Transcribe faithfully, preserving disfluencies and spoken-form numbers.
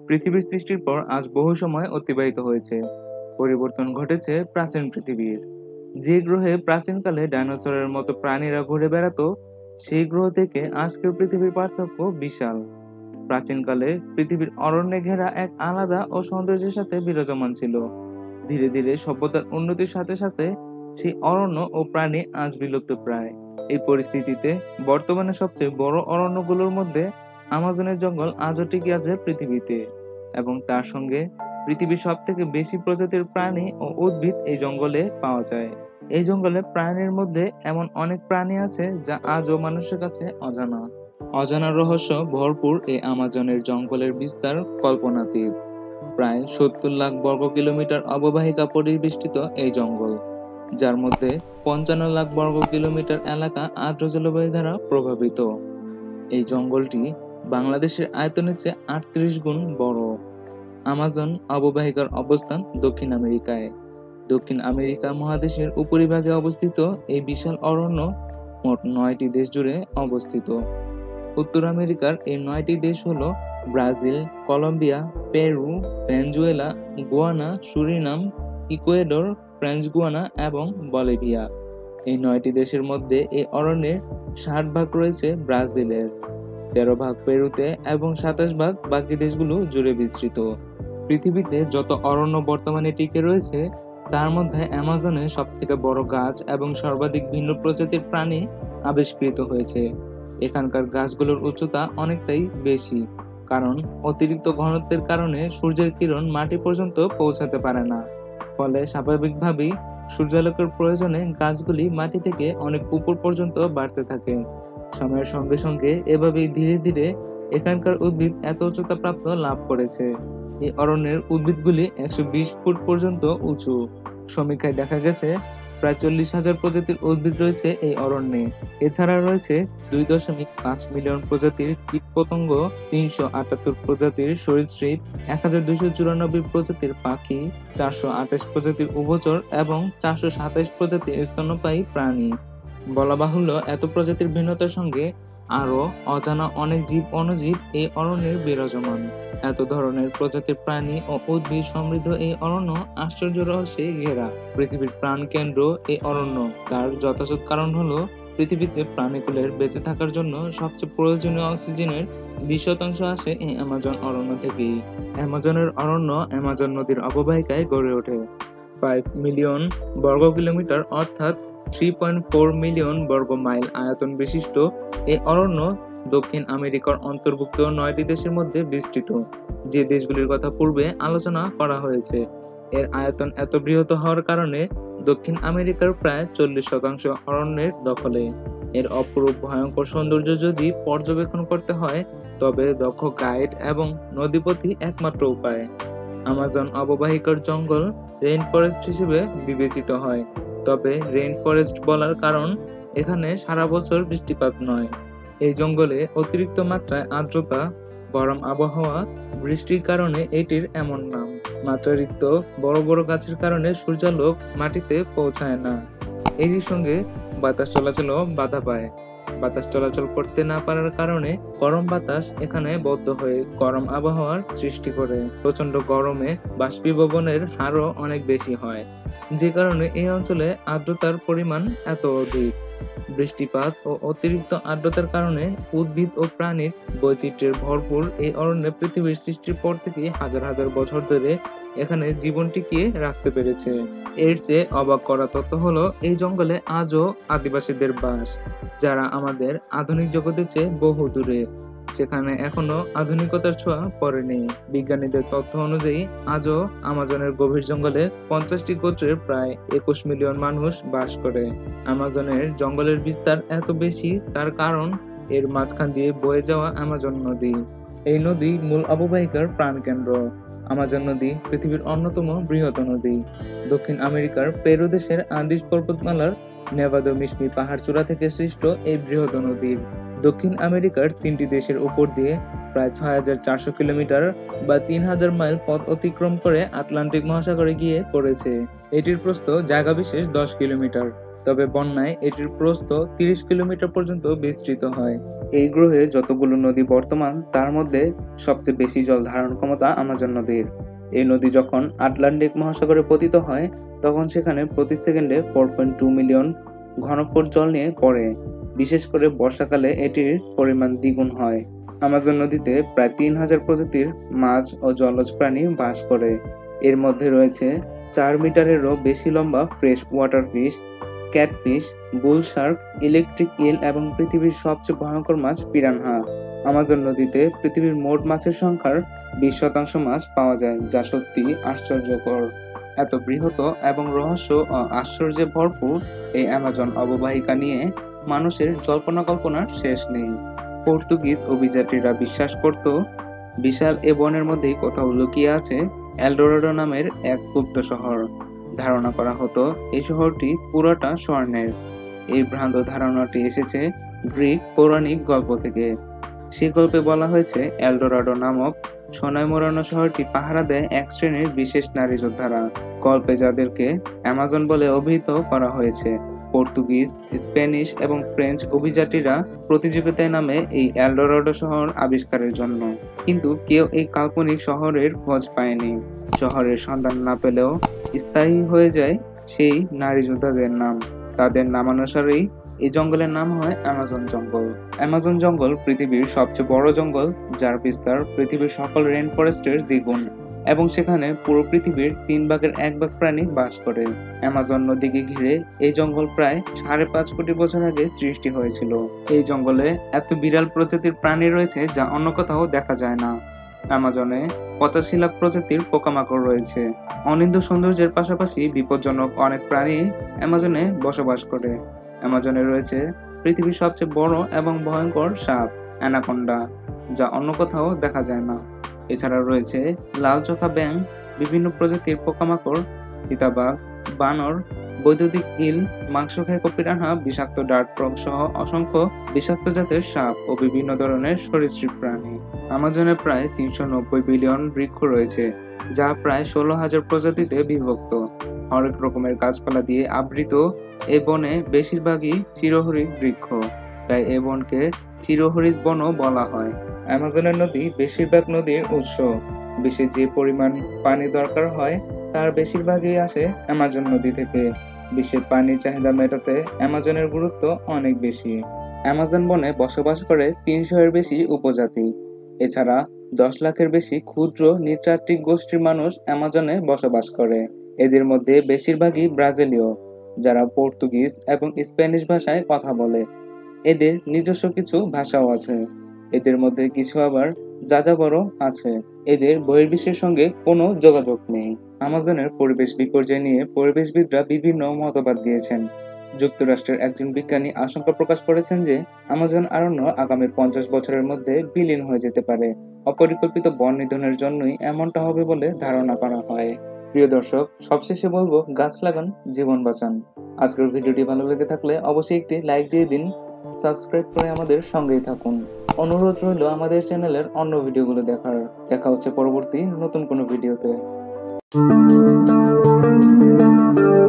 পৃথিবীর সৃষ্টির পর আজ বহু সময় অতিবাহিত হয়েছে। পরিবর্তন ঘটেছে প্রাচীন পৃথিবীর। যে গ্রহে প্রাচীনকালে ডাইনোসরের মতো প্রাণীরা ঘুরে বেড়াতো, সেই গ্রহ থেকে আজকের পৃথিবীর পার্থক্য বিশাল। প্রাচীনকালে পৃথিবীর অরণ্যে ঘেরা এক আলাদা ও সৌন্দর্যের সাথে বিরাজমান ছিল। ধীরে ধীরে সভ্যতার উন্নতির সাথে সাথে সেই অরণ্য ও প্রাণী আজ বিলুপ্ত প্রায়। এই পরিস্থিতিতে বর্তমানে সবচেয়ে বড় অরণ্যগুলোর মধ্যে আমাজনের জঙ্গল আজও টিকে আছে পৃথিবীতে, এবং তার সঙ্গে পৃথিবীর সব থেকে বেশি প্রজাতির প্রাণী ও উদ্ভিদ এই জঙ্গলে পাওয়া যায়। এই জঙ্গলে প্রাণীর মধ্যে এমন অনেক প্রাণী আছে যা আজও মানুষের কাছে অজানা। অজানা রহস্য ভরপুর এই আমাজনের জঙ্গলের বিস্তার কল্পনাতীত। প্রায় সত্তর লাখ বর্গ কিলোমিটার অববাহিকা পরিবেষ্টিত এই জঙ্গল, যার মধ্যে পঞ্চান্ন লাখ বর্গ কিলোমিটার এলাকা আর্দ্র জলবায়ু দ্বারা প্রভাবিত। এই জঙ্গলটি বাংলাদেশের আয়তনের চেয়ে আটত্রিশ গুণ বড়। আমাজন অববাহিকার অবস্থান দক্ষিণ আমেরিকায়। দক্ষিণ আমেরিকা মহাদেশের উপরিভাগে অবস্থিত এই বিশাল অরণ্য মোট নয়টি দেশ জুড়ে অবস্থিত। উত্তর আমেরিকার এই নয়টি দেশ হল Brazil, Colombia, Peru, Venezuela, Guyana, Suriname, Ecuador, French Guiana এবং বলিভিয়া। এই নয়টি দেশের মধ্যে এই অরণ্যের ষাট ভাগ রয়েছে ব্রাজিলের, তেরো ভাগ পেরুতে এবং সাতাশ ভাগ বাকি দেশগুলো জুড়ে বিস্তৃত। পৃথিবীতে যত অরণ্য বর্তমানে টিকে রয়েছে, তার মধ্যে অ্যামাজনে সবথেকে বড় গাছ এবং সর্বাধিক ভিন্ন প্রজাতির প্রাণী আবিষ্কৃত হয়েছে। এখানকার গাছগুলোর উচ্চতা অনেকটাই বেশি, কারণ অতিরিক্ত ঘনত্বের কারণে সূর্যের কিরণ মাটি পর্যন্ত পৌঁছাতে পারে না। ফলে স্বাভাবিকভাবেই সূর্যালোকের প্রয়োজনে গাছগুলি মাটি থেকে অনেক উপর পর্যন্ত বাড়তে থাকে। সময়ের সঙ্গে সঙ্গে এভাবেই ধীরে ধীরে এখানকার উদ্ভিদ এত উচ্চতা প্রাপ্ত লাভ করেছে। এই অরণ্যের উদ্ভিদগুলি একশো বিশ ফুট পর্যন্ত উঁচু। সমীক্ষায় দেখা গেছে প্রায় চল্লিশ হাজার প্রজাতির উদ্ভিদ রয়েছে এই অরণ্যে। এছাড়া রয়েছে দুই দশমিক পাঁচ মিলিয়ন প্রজাতির কীটপতঙ্গ, তিনশো আটাত্তর প্রজাতির সরীসৃপ, এক হাজার দুইশো চুরানব্বই প্রজাতির পাখি, চারশো আঠাশ প্রজাতির উভচর এবং চারশো সাতাশ প্রজাতির স্তন্যপায়ী প্রাণী। বলা বাহুল্য, এত প্রজাতির ভিন্নতার সঙ্গে আরো অজানা অনেক জীব অণুজীব এই অরণ্যের বিরাজমান। এত ধরনের প্রজাতির প্রাণী ও উদ্ভিদ সমৃদ্ধ এই অরণ্য আশ্চর্য রহস্যে ঘেরা। পৃথিবীর প্রাণকেন্দ্র এই অরণ্য। তার যথাযথ কারণ হলো, পৃথিবীতে প্রাণীকুলের বেঁচে থাকার জন্য সবচেয়ে প্রয়োজনীয় অক্সিজেনের বিশ শতাংশ আসে এই অ্যামাজন অরণ্য থেকেই। অ্যামাজনের অরণ্য অ্যামাজন নদীর অববাহিকায় গড়ে ওঠে। ফাইভ মিলিয়ন বর্গ কিলোমিটার অর্থাৎ থ্রি পয়েন্ট ফোর মিলিয়ন বর্গ মাইল আয়তন বিশিষ্ট এই অরণ্য দক্ষিণ আমেরিকার অন্তর্ভুক্ত নয়টি দেশের মধ্যে বিস্তৃত, যে দেশগুলির কথা পূর্বে আলোচনা করা হয়েছে। এর আয়তন এত বৃহৎ হওয়ার কারণে দক্ষিণ আমেরিকার প্রায় চল্লিশ শতাংশ অরণ্যের দখলে। এর অপরূপ ভয়ঙ্কর সৌন্দর্য যদি পর্যবেক্ষণ করতে হয়, তবে দক্ষ গাইড এবং নদীপথই একমাত্র উপায়। আমাজন অববাহিকার জঙ্গল রেইন ফরেস্ট হিসেবে বিবেচিত হয়, তবে রেইন ফরেস্ট বলার কারণ এখানে সারা বছর বৃষ্টিপাত নয়। এই জঙ্গলে অতিরিক্ত মাত্রায় আর্দ্রতা, গরম আবহাওয়া, বৃষ্টির কারণে এটির এমন নাম। মাত্রাতিরিক্ত বড় বড় গাছের কারণে সূর্যালোক মাটিতে পৌঁছায় না। এরই সঙ্গে বাতাস চলাচলও বাধা পায়। বাতাস চলাচল করতে না পারার কারণে গরম বাতাস এখানে বদ্ধ হয়ে গরম আবহাওয়ার সৃষ্টি করে। প্রচন্ড গরমে বাষ্পীভবনের হারও অনেক বেশি হয়, যে কারণে এই অঞ্চলে আর্দ্রতার পরিমাণ এত অধিক। বৃষ্টিপাত ও অতিরিক্ত আর্দ্রতার কারণে উদ্ভিদ ও প্রাণীর বৈচিত্র্যের ভরপুর এই অরণ্যে পৃথিবীর সৃষ্টির পর থেকে হাজার হাজার বছর ধরে এখানে জীবন টিকিয়ে রাখতে পেরেছে। এর চেয়ে অবাক করা তথ্য হলো, এই জঙ্গলে আজও আদিবাসীদের বাস, যারা আমাদের আধুনিক জগতের চেয়ে বহু দূরে। সেখানে এখনো আধুনিকতার ছোঁয়া পড়েনি। বিজ্ঞানীদের তথ্য অনুযায়ী আজও আমাজনের গভীর জঙ্গলে পঞ্চাশটি গোত্রের প্রায় একুশ মিলিয়ন মানুষ বাস করে। আমাজনের জঙ্গলের বিস্তার এত বেশি, তার কারণ এর মাঝখান দিয়ে বয়ে যাওয়া আমাজন নদী। এই নদী মূল অববাহিকার প্রাণকেন্দ্র। আমাজন নদী পৃথিবীর অন্যতম বৃহৎ নদী। দক্ষিণ আমেরিকার পেরু দেশের আন্দিজ পর্বতমালার নেভাদা মিশমি পাহাড় চূড়া থেকে সৃষ্ট এই বৃহৎ নদীর দক্ষিণ আমেরিকার তিনটি দেশের উপর দিয়ে প্রায় ছয় হাজার চারশো কিলোমিটার বা তিন হাজার মাইল পথ অতিক্রম করে আটলান্টিক মহাসাগরে গিয়ে পড়েছে। এটির প্রস্থ জায়গা বিশেষ দশ কিলোমিটার। তবে বন্যায় এটির প্রস্থ তিরিশ কিলোমিটার পর্যন্ত বিস্তৃত হয়। এই গ্রহে যতগুলো নদী বর্তমান তার মধ্যে সবচেয়ে বেশি জল ধারণ ক্ষমতা আমাজন নদীর। এই নদী যখন আটলান্টিক মহাসাগরে পতিত হয় তখন সেখানে প্রতি সেকেন্ডে চার পয়েন্ট দুই মিলিয়ন ঘনফুট জল নিয়ে পড়ে। বিশেষ করে বর্ষাকালে এটির পরিমাণ দ্বিগুণ হয়। আমাজন নদীতে প্রায় তিন হাজার প্রজাতির মাছ ও জলজ প্রাণী বাস করে। এর মধ্যে রয়েছে চার মিটারেরও বেশি লম্বা fresh water fish, catfish, bull shark, electric eel এবং পৃথিবীর সবচেয়ে ভয়ঙ্কর মাছ পিরানহা। আমাজন নদীতে পৃথিবীর মোট মাছের সংখ্যার বিশ শতাংশ মাছ পাওয়া যায়, যা সত্যি আশ্চর্যকর। এত বৃহৎ এবং রহস্য ও আশ্চর্যে ভরপুর এই অ্যামাজন অববাহিকা নিয়ে মানুষের জল্পনা কল্পনার শেষ নেই। পর্তুগিজ অভিযাত্রীরা বিশ্বাস করত বিশাল এ বনের মধ্যেই কোথাও লুকিয়ে আছে এলডোরাডো নামের এক গুপ্ত শহর। ধারণা করা হতো এই শহরটি পুরোটা স্বর্ণের। এই ভ্রান্ত ধারণাটি এসেছে গ্রিক পৌরাণিক গল্প থেকে। সেই গল্পে বলা হয়েছে এলডোরাডো নামক সোনায় মোড়ানো শহরটি পাহারা দেয় এক শ্রেণীর বিশেষ নারী যোদ্ধারা। গল্পে যাদেরকে অ্যামাজন বলে অভিহিত করা হয়েছে। পর্তুগিজ, স্প্যানিশ এবং ফ্রেঞ্চ অভিযাত্রীরা প্রতিযোগিতায় নামে এই এলডোরাডো শহর আবিষ্কারের জন্য, কিন্তু কেউ এই কাল্পনিক শহরের খোঁজ পায়নি। শহরের সন্ধান না পেলেও স্থায়ী হয়ে যায় সেই নারী যোদ্ধাদের নাম। তাদের নামানুসারেই এই জঙ্গলের নাম হয় অ্যামাজন জঙ্গল। অ্যামাজন জঙ্গল পৃথিবীর সবচেয়ে বড় জঙ্গল, যার বিস্তার পৃথিবীর সকল রেইনফরেস্টের দ্বিগুণ, এবং সেখানে পুরো পৃথিবীর তিন ভাগের এক ভাগ প্রাণী বাস করে। অ্যামাজন নদীকে ঘিরে এই জঙ্গল প্রায় সাড়ে পাঁচ কোটি বছর আগে সৃষ্টি হয়েছিল। এই জঙ্গলে এত বিরল প্রজাতির প্রাণী রয়েছে যা অন্য কোথাও দেখা যায় না। অ্যামাজনে পঁচাশি লাখ প্রজাতির পোকামাকড় রয়েছে। অনিন্দ্য সৌন্দর্যের পাশাপাশি বিপজ্জনক অনেক প্রাণী অ্যামাজনে বসবাস করে। অ্যামাজনে রয়েছে পৃথিবীর সবচেয়ে বড় এবং ভয়ঙ্কর সাপ অ্যানাকোন্ডা, যা অন্য কোথাও দেখা যায় না। এছাড়া রয়েছে লাল চোখা ব্যাঙ, বিভিন্ন প্রজাতির পোকামাকড়, চিতাবাঘ, বানর, বৈদ্যুতিক ইল, মাংসখায় পিরানহা, বিষাক্ত ডার্ট ফ্রগ সহ অসংখ্য বিষাক্ত জাতের সাপ ও বিভিন্ন ধরনের সরীসৃপ প্রাণী। আমাজনে প্রায় তিনশো নব্বই বিলিয়ন বৃক্ষ রয়েছে, যা প্রায় ষোলো হাজার প্রজাতিতে বিভক্ত। হরেক রকমের গাছপালা দিয়ে আবৃত এ বনে বেশিরভাগই চিরহরিৎ বৃক্ষ, তাই এ বনকে চিরহরিৎ বনও বলা হয়। অ্যামাজনের নদী বেশিরভাগ নদীর উৎস। বিশ্বে যে পরিমাণ পানি দরকার হয় তার বেশিরভাগই আসে অ্যামাজন নদী থেকে। বিশ্বের পানির চাহিদা মেটাতে অ্যামাজনের গুরুত্ব অনেক বেশি। অ্যামাজন বনে বসবাস করে তিনশো এর বেশি উপজাতি। এছাড়া দশ লাখের বেশি ক্ষুদ্র নৃতাত্ত্বিক গোষ্ঠীর মানুষ অ্যামাজনে বসবাস করে। এদের মধ্যে বেশিরভাগই ব্রাজিলীয়, যারা পর্তুগিজ এবং স্প্যানিশ ভাষায় কথা বলে। এদের নিজস্ব কিছু ভাষাও আছে। এদের মধ্যে কিছু আবার যাযাবরও আছে। এদের বহির্বিশ্বের সঙ্গে কোনো যোগাযোগ নেই। আমাজনের পরিবেশ বিপর্যয় নিয়ে পরিবেশবিদরা বিভিন্ন মতবাদ দিয়েছেন। যুক্তরাষ্ট্রের একজন বিজ্ঞানী আশঙ্কা প্রকাশ করেছেন যে আমাজন অরণ্য আগামী পঞ্চাশ বছরের মধ্যে বিলীন হয়ে যেতে পারে। অপরিকল্পিত বন নিধনের জন্যই এমনটা হবে বলে ধারণা করা হয়। প্রিয় দর্শক, সবশেষে বলবো, গাছ লাগান, জীবন বাঁচান। আজকের ভিডিওটি ভালো লেগে থাকলে অবশ্যই একটি লাইক দিয়ে দিন। সাবস্ক্রাইব করে আমাদের সঙ্গেই থাকুন। অনুরোধ রইল আমাদের চ্যানেলের অন্য ভিডিওগুলো দেখার। দেখা হচ্ছে পরবর্তী নতুন কোনো ভিডিওতে।